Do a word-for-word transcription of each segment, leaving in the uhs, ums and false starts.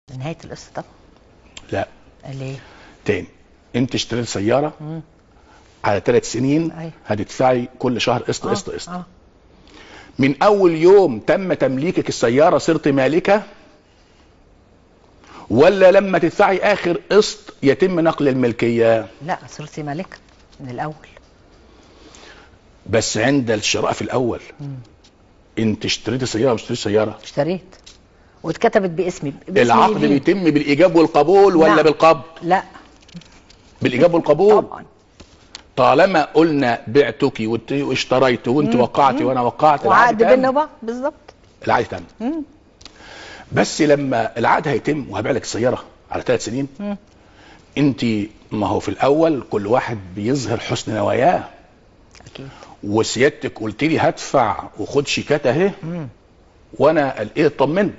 نهايه القسط طبعا. لا. ليه؟ تاني، انت اشتريت سياره مم. على ثلاث سنين، أيوة. هتدفعي كل شهر قسط آه. قسط قسط. آه. من اول يوم تم تمليكك السياره صرت مالكه، ولا لما تدفعي اخر قسط يتم نقل الملكيه؟ لا، صرتي مالكه من الاول. بس عند الشراء في الاول مم. انت اشتريتي سياره مش اشتريتي سياره؟ اشتريت واتكتبت باسمي. باسمي العقد اليمين. بيتم بالايجاب والقبول ولا نعم. بالقبض؟ لا، بالايجاب والقبول. طبعا. طالما قلنا بعتك وت- واشتريت وانت مم. وقعتي وانا وقعت، وعقد العقد بيننا تم. وبعض بالظبط. العقد تم. مم. بس لما العقد هيتم وهبيع لك السياره على ثلاث سنين، مم. انت ما هو في الاول كل واحد بيظهر حسن نواياه، اكيد. وسيادتك قلت لي هدفع وخد شيكات اهي، مم. وانا ايه اطمنت.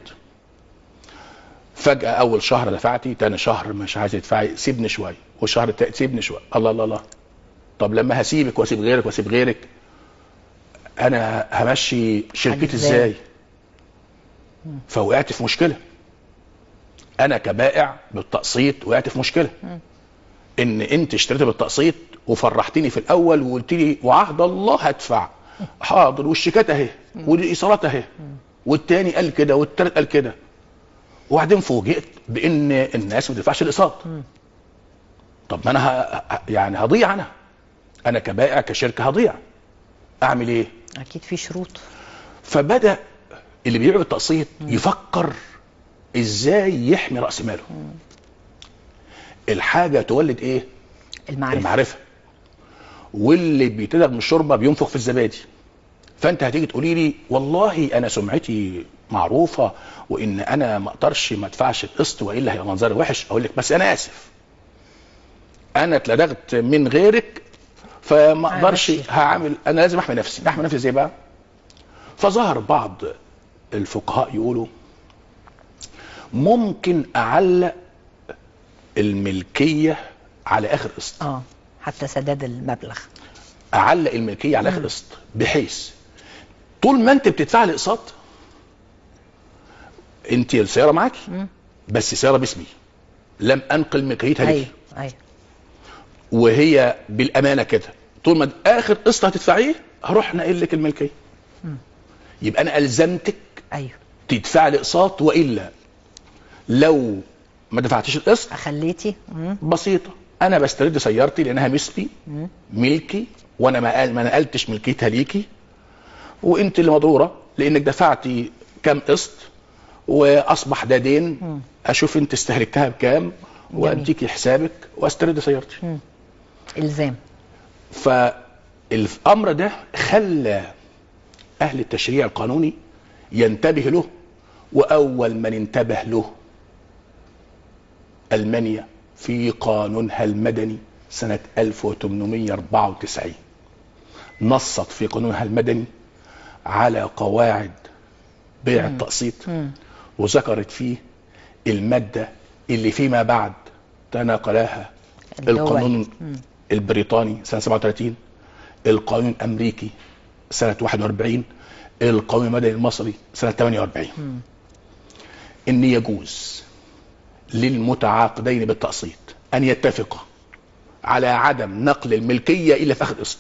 فجاه اول شهر دفعتي، تاني شهر مش عايز تدفعي، سيبني شويه، والشهر التالت سيبني شويه. الله الله الله، طب لما هسيبك واسيب غيرك واسيب غيرك، انا همشي شركتي إزاي؟ ازاي؟ فوقعت في مشكله. انا كبائع بالتقسيط وقعت في مشكله. مم. ان انت اشتريت بالتقسيط وفرحتني في الاول وقلت لي وعهد الله هدفع، حاضر، والشيكات اهي والايصالات اهي، والتاني قال كده والتالت قال كده، وبعدين فوجئت بان الناس ما بتدفعش الاقساط. طب ما انا ه... يعني هضيع، انا انا كبائع كشركه هضيع، اعمل ايه؟ اكيد في شروط. فبدا اللي بيبيع بالتقسيط يفكر ازاي يحمي راس ماله. الحاجه تولد ايه؟ المعرفه. المعرفه. واللي بيتدغ من الشوربه بينفخ في الزبادي. فانت هتيجي تقولي لي والله انا سمعتي معروفه، وان انا ما اقدرش ما ادفعش القسط والا هيبقى منظري وحش. اقول لك بس انا اسف، انا اتلدغت من غيرك فما اقدرش، هعمل، انا لازم احمي نفسي. احمي نفسي ازاي بقى؟ فظهر بعض الفقهاء يقولوا ممكن اعلق الملكيه على اخر قسط. اه حتى سداد المبلغ. اعلق الملكيه على اخر قسط، بحيث طول ما انت بتدفع لي اقساط، انت السياره معاكي بس السياره باسمي، لم انقل ملكيتها ليكي. ايوه ايوه. وهي بالامانه كده، طول ما اخر قسط هتدفعيه هروح ناقل لك الملكيه. مم. يبقى انا الزمتك ايوه تدفع لي اقساط، والا لو ما دفعتيش القسط خليتي. مم. بسيطه، انا بسترد سيارتي لانها باسمي، مم. ملكي، وانا ما ما نقلتش ملكيتها ليكي، وانت اللي مضروره لانك دفعتي كام قسط واصبح ده دين. مم. اشوف انت استهلكتها بكام واديكي حسابك واسترد سيارتي. مم. الزام. فالامر ده خلى اهل التشريع القانوني ينتبه له، واول من انتبه له المانيا في قانونها المدني سنة ألف وثمانمائة وأربعة وتسعين. نصت في قانونها المدني على قواعد بيع التقسيط، وذكرت فيه المادة اللي فيما بعد تناقلها القانون البريطاني سنة سبعة وثلاثين، القانون الأمريكي سنة واحد وأربعين، القانون المدني المصري سنة ثمانية وأربعين. م. إن يجوز للمتعاقدين بالتقسيط أن يتفقا على عدم نقل الملكية إلا في آخر قسط.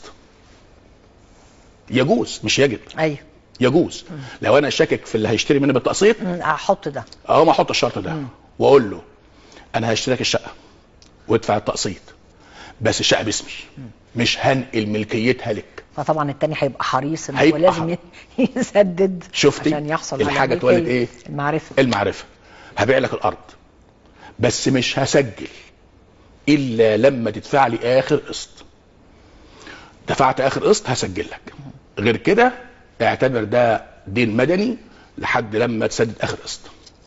يجوز مش يجب. أيوه يجوز. م. لو أنا شاكك في اللي هيشتري مني بالتقسيط أحط ده، أو ما أحط الشرط ده، م. وأقول له أنا هشتريك الشقة وادفع التقسيط، بس الشقة باسمي، م. مش هنقل ملكيتها لك. فطبعا التاني هيبقى حريص ان هو لازم يسدد. شفتي عشان يحصل الحاجه تولد ايه؟ المعرفه. المعرفه. هبيع لك الارض بس مش هسجل الا لما تدفع لي اخر قسط. دفعت اخر قسط هسجل لك، غير كده اعتبر ده دين مدني لحد لما تسدد اخر قسط.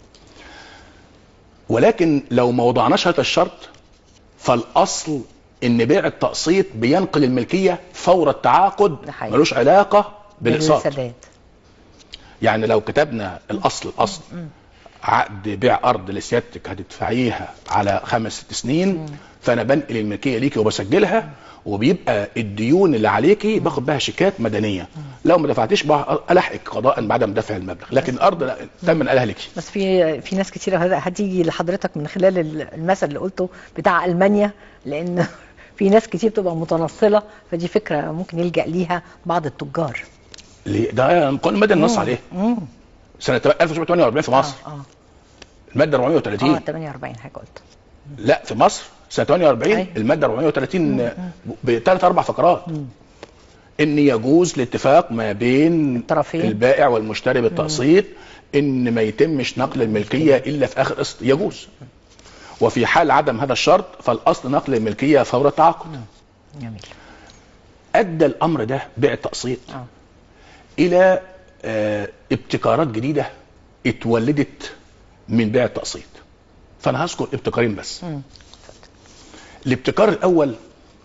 ولكن لو ما وضعناش هذا الشرط فالاصل ان بيع التقسيط بينقل الملكيه فور التعاقد، ملوش علاقه بالاقساط. يعني لو كتبنا الاصل الاصل عقد بيع ارض لسيادتك هتدفعيها على خمس ست سنين، مم. فانا بنقل الملكيه ليكي وبسجلها، مم. وبيبقى الديون اللي عليكي باخد بها شيكات مدنيه، مم. لو ما دفعتيش الحقك قضاء بعدم دفع المبلغ، لكن الارض لا تم نقلها ليكي. بس في في ناس كتير هتيجي لحضرتك من خلال المثل اللي قلته بتاع المانيا، لان في ناس كتير بتبقى متنصله، فدي فكره ممكن يلجأ ليها بعض التجار. ده قانون المدني نص عليه سنه ألف وتسعمائة وثمانية وأربعين في مصر. اه اه الماده أربعمائة وثلاثين. اه ثمانية وأربعين حاجه قلت. لا في مصر سنه ثمانية وأربعين. أي. الماده أربعمائة وثلاثين بثلاث اربع فقرات. مم. ان يجوز الاتفاق ما بين الطرفين، البائع والمشتري بالتقسيط، ان ما يتمش نقل الملكيه الا في اخر قسط، يجوز. وفي حال عدم هذا الشرط فالاصل نقل الملكيه فور التعاقد. جميل. ادى الامر ده بيع التقسيط آه. الى آه ابتكارات جديده اتولدت من بيع التقسيط، فانا هذكر ابتكارين بس. م. الابتكار الاول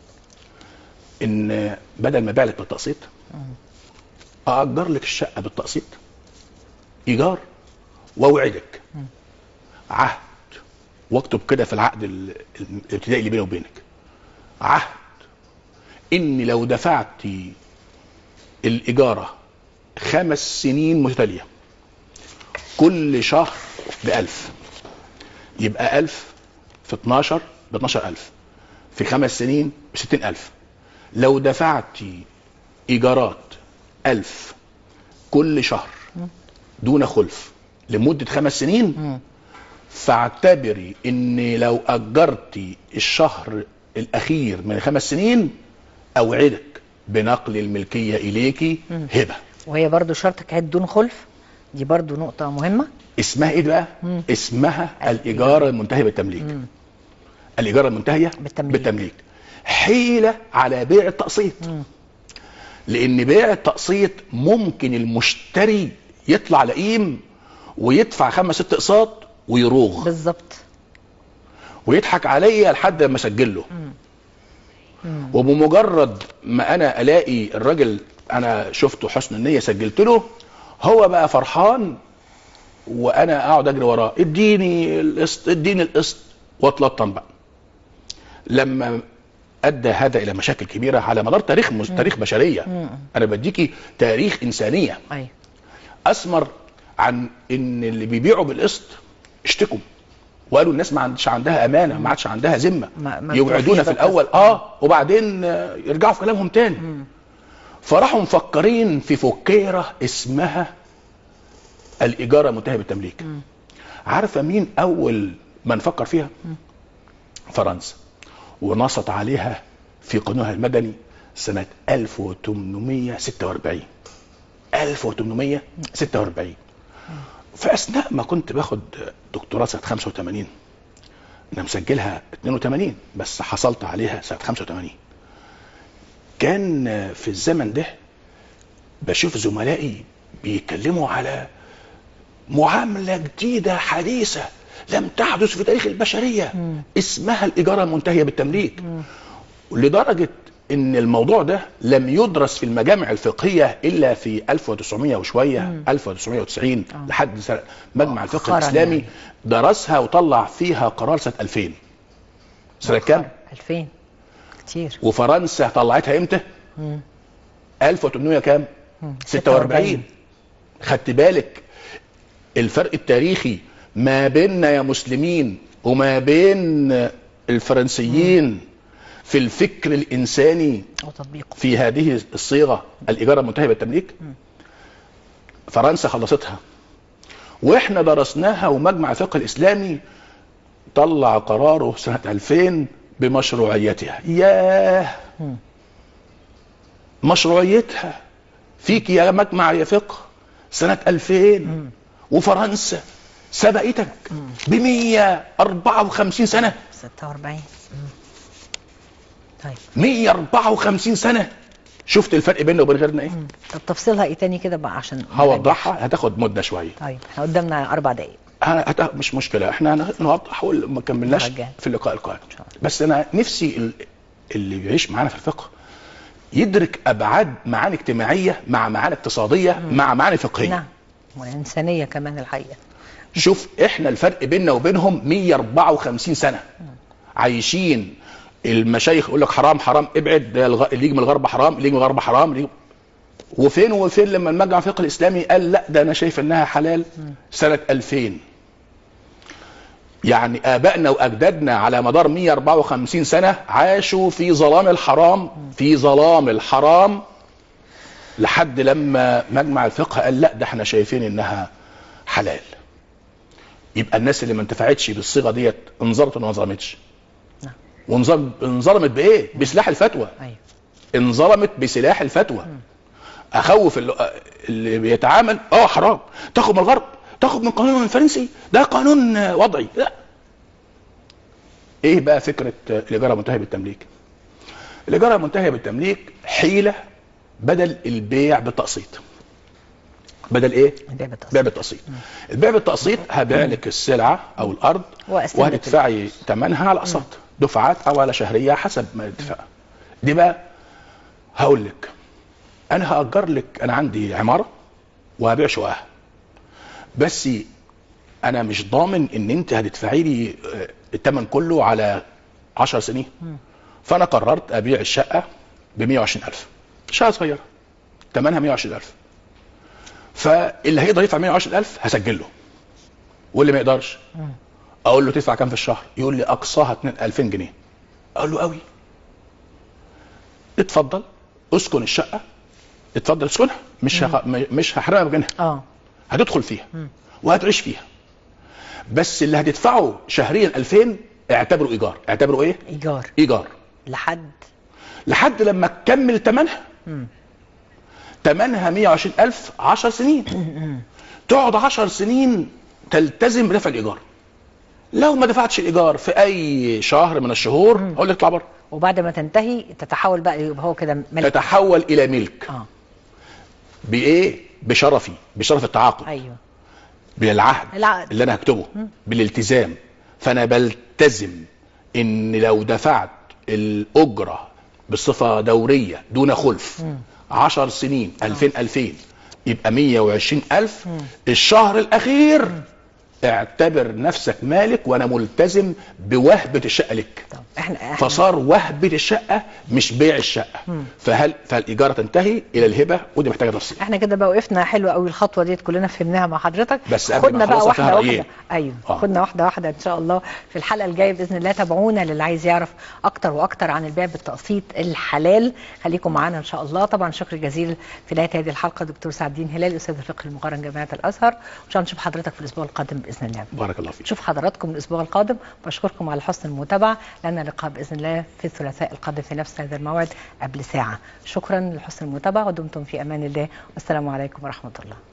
ان بدل ما ابيع لك بالتقسيط ااجر لك الشقه بالتقسيط ايجار، واوعدك عهد، واكتب كده في العقد الابتدائي اللي بيني وبينك عهد ان لو دفعت الايجاره خمس سنين متتاليه كل شهر بألف، يبقى ألف في اتناشر ب اتناشر ألف، في خمس سنين بستين ألف. لو دفعت إيجارات ألف كل شهر دون خلف لمدة خمس سنين، فاعتبري إن لو أجرتي الشهر الأخير من خمس سنين أوعدك بنقل الملكية إليكي هبة. وهي برضو شرطك عد دون خلف، دي برضو نقطة مهمة. اسمها ايه بقى؟ مم. اسمها الإيجار المنتهي بالتمليك. مم. الإيجار المنتهية بالتمليك. بالتمليك حيلة على بيع التقسيط. مم. لأن بيع التقسيط ممكن المشتري يطلع لئيم ويدفع خمس ست اقساط ويروغ بالظبط، ويضحك عليا لحد ما اسجل له. وبمجرد ما انا الاقي الراجل انا شفته حسن النية سجلت له، هو بقى فرحان وانا اقعد اجري وراه اديني القسط اديني القسط واتلطم بقى. لما ادى هذا الى مشاكل كبيره على مدار تاريخ مش تاريخ بشريه. مم. انا بديكي تاريخ انسانيه. أي. اسمر عن ان اللي بيبيعوا بالقسط اشتكوا وقالوا الناس ما عادش عندها امانه، ما عادش عندها ذمه، يوعدونا في الاول اه وبعدين يرجعوا في كلامهم تاني. مم. فراحوا مفكرين في فكيره اسمها الايجار المنتهي بالتمليك. مم. عارفه مين اول من فكر فيها؟ مم. فرنسا، ونصت عليها في قانونها المدني سنه ألف وثمانمائة وستة وأربعين. ألف وثمانمائة وستة وأربعين. في اثناء ما كنت باخد دكتوراه سنه خمسة وثمانين، انا مسجلها اثنين وثمانين بس حصلت عليها سنه خمسة وثمانين. كان في الزمن ده بشوف زملائي بيتكلموا على معامله جديده حديثه لم تحدث في تاريخ البشريه. مم. اسمها الايجار المنتهيه بالتمليك. مم. لدرجه ان الموضوع ده لم يدرس في المجامع الفقهيه الا في ألف وتسعمائة وشويه. مم. ألف وتسعمائة وتسعين. أوه. لحد مجمع الفقه الاسلامي يعني. درسها وطلع فيها قرار سنه ألفين. سنه كام؟ ألفين كتير. وفرنسا طلعتها امتى؟ مم. ألف وثمانمائة كام؟ مم. ستة وأربعين. خدت بالك الفرق التاريخي ما بيننا يا مسلمين وما بين الفرنسيين. مم. في الفكر الإنساني وتطبيقه في هذه الصيغة الإيجار المنتهي بالتمليك. م. فرنسا خلصتها وإحنا درسناها، ومجمع الفقه الإسلامي طلع قراره سنة ألفين بمشروعيتها. ياه م. مشروعيتها فيك يا مجمع يا فقه سنة ألفين. م. وفرنسا سبقتك ب مئة وأربعة وخمسين سنة. ستة وأربعين. طيب مئة وأربعة وخمسين سنة. شفت الفرق بيننا وبين غيرنا ايه؟ طب تفصيلها ايه تاني كده بقى عشان هوضحها، هتاخد مدة شوية. طيب احنا قدامنا اربع دقايق. انا مش مشكلة، احنا نوضح وما كملناش في اللقاء القادم. بس انا نفسي اللي بيعيش معانا في الفقه يدرك ابعاد معاني اجتماعية مع معاني اقتصادية. مم. مع معاني فقهية. نعم، وانسانية كمان الحقيقة. شوف احنا الفرق بيننا وبينهم مية واربعة وخمسين سنه عايشين. المشايخ يقول لك حرام حرام ابعد، اللي يجي من الغرب حرام، اللي يجي من الغرب حرام، اللي يجي... وفين وفين لما المجمع الفقهي الاسلامي قال لا ده انا شايف انها حلال سنه ألفين. يعني ابائنا واجدادنا على مدار مية واربعة وخمسين سنه عاشوا في ظلام الحرام، في ظلام الحرام، لحد لما مجمع الفقه قال لا ده احنا شايفين انها حلال. يبقى الناس اللي ما انتفعتش بالصيغه ديت انظلمت ولا ما انظلمتش؟ وانظلمت بايه؟ بسلاح الفتوى. ايوه انظلمت بسلاح الفتوى. اخوف اللي, اللي بيتعامل اه حرام، تاخد من الغرب، تاخد من قانون الفرنسي، ده قانون وضعي. لا. ايه بقى فكره الايجار المنتهي بالتمليك؟ الايجار المنتهي بالتمليك حيله بدل البيع بالتقسيط. بدل ايه؟ البيع بالتقسيط. بيع بالتقسيط. البيع بالتقسيط هبيع لك السلعه او الارض وهتدفعي ثمنها على اقساط، دفعات او على شهريه حسب ما الاتفاق. دي بقى هقول لك انا هاجر لك، انا عندي عماره وهبيع شققها، بس انا مش ضامن ان انت هتدفعي لي الثمن كله على عشر سنين. فانا قررت ابيع الشقه ب مية وعشرين ألف، شقه صغيره ثمنها مية وعشرين ألف. فاللي هيقدر يدفع مية وعشرين ألف هسجل له، واللي ما يقدرش اقول له تدفع كام في الشهر؟ يقول لي اقصاها ألفين جنيه. اقول له قوي، اتفضل اسكن الشقه، اتفضل اسكنها، مش هخ... مش هحرقها بجنها. اه هتدخل فيها وهتعيش فيها، بس اللي هتدفعه شهريا ألفين اعتبره ايجار. اعتبره ايه؟ ايجار. ايجار لحد لحد لما تكمل ثمنها. ثمنها مية وعشرين ألف عشر سنين. تقعد عشر سنين تلتزم بدفع الايجار. لو ما دفعتش الايجار في اي شهر من الشهور اقول لك اطلع بره. وبعد ما تنتهي تتحول بقى، يبقى هو كده ملك. تتحول الى ملك. اه بايه؟ بشرفي، بشرف التعاقد. ايوه بالعهد العقد اللي انا هكتبه، بالالتزام. فانا بلتزم ان لو دفعت الاجره بصفه دوريه دون خلف عشر سنين ألفين ألفين يبقى مية وعشرين ألف. الشهر الاخير اعتبر نفسك مالك وانا ملتزم بوهبه الشقه لك. طب احنا, احنا فصار وهبه الشقه مش بيع الشقه. مم. فهل فالايجار تنتهي الى الهبه، ودي محتاجه تفصيل. احنا كده بقى وقفنا حلو قوي الخطوه دي كلنا فهمناها مع حضرتك. بس خدنا بقى واحده واحده. إيه؟ ايوه آه. خدنا واحده واحده ان شاء الله في الحلقه الجايه باذن الله. تابعونا للي عايز يعرف اكتر واكتر عن البيع بالتقسيط الحلال. خليكم معانا ان شاء الله. طبعا شكر جزيل في نهايه هذه الحلقه دكتور سعد الدين هلال استاذ الفقه المقارن جامعه الازهر. وان شاء الله نشوف حضرتك في الاسبوع القادم باذن الله. بارك الله فيك. نشوف حضراتكم الاسبوع القادم. بشكركم على حسن المتابعه. لنا لقاء باذن الله في الثلاثاء القادم في نفس هذا الموعد قبل ساعه. شكرا لحسن المتابعه ودمتم في امان الله والسلام عليكم ورحمه الله.